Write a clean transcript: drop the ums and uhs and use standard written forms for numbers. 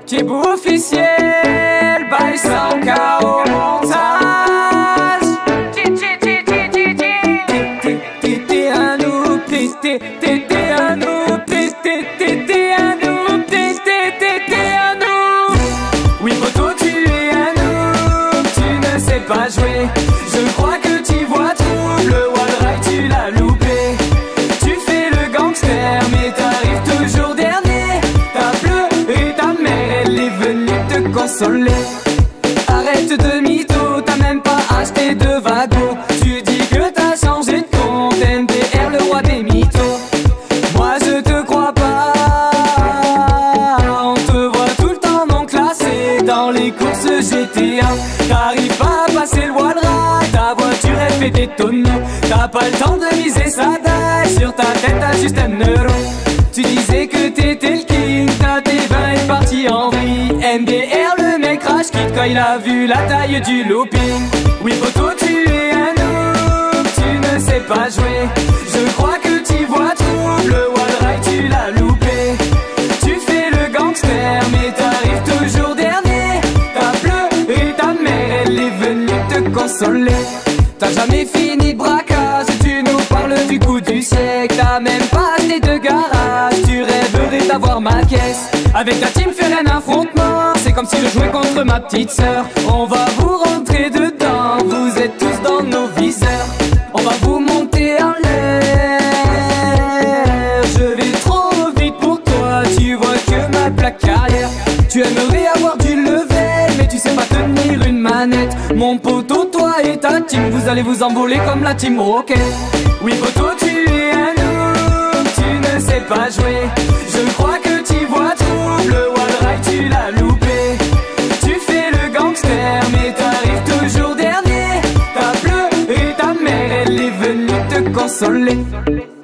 Qui beau officiel, bail sans chaos montage. T'étais un noob, t'étais un noob, t'étais un noob, t'étais un noob. Oui poto, tu es un noob, tu ne sais pas jouer. Je crois que tu vois tout, le wallride tu l'as loupé. Tu fais le gangster mais t'arrives toujours dernier. T'as pleuré ta mère, elle est venue te consoler. Arrête de mytho, t'as même pas acheté de wagon. Tu dis que t'as changé de compte, MDR le roi des mythos. Moi je te crois pas, on te voit tout le temps non classé dans les courses GTA. T'arrives pas à passer le wallride, ta voiture elle fait des tonneaux. T'as pas le temps de miser sa taille, sur ta tête t'as juste un euro. Tu disais que t'étais le king, ta T20 est parti en vrille. MDR le mec crash quitte quand il a vu la taille du looping. Oui poto, tu es un noob, tu ne sais pas jouer. Je crois que tu vois tout, le wallride tu l'as loupé. Tu fais le gangster mais t'arrives toujours dernier. T'as pleuré ta mère, elle est venue te consoler. T'as jamais fini de braquage, tu nous parles du coup du siècle. T'as même pas acheté de garage, tu rêverais d'avoir ma caisse. Avec ta team faire un affrontement, c'est comme si je jouais contre ma petite sœur. On va vous rentrer dedans, vous êtes tous dans nos viseurs. On va vous monter en l'air, je vais trop vite pour toi, tu vois que ma plaque carrière. Tu aimerais avoir du level, mais tu sais pas tenir une manette. Mon poteau, toi et ta team, vous allez vous envoler comme la team Rocket. Oui poteau, tu es un noob, tu ne sais pas jouer. Je crois que tu vois tout, le wallride tu l'as loupé. Tu fais le gangster mais t'arrives toujours dernier. T'as pleuré ta mère, elle est venue te consoler.